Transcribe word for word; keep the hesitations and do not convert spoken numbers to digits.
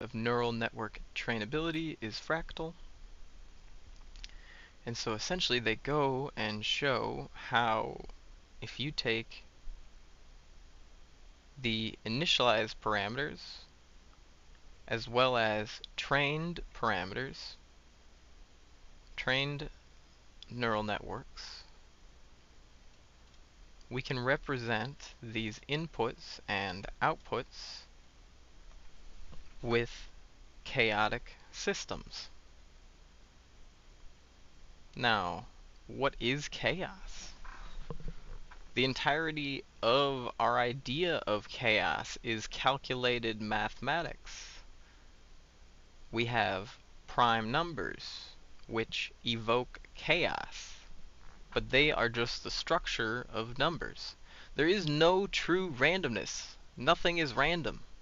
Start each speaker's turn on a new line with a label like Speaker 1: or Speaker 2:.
Speaker 1: of neural network trainability is fractal. And so essentially they go and show how if you take the initialized parameters as well as trained parameters, trained neural networks, we can represent these inputs and outputs with chaotic systems. Now, what is chaos? The entirety of our idea of chaos is calculated mathematics. We have prime numbers, which evoke chaos, but they are just the structure of numbers. There is no true randomness. Nothing is random.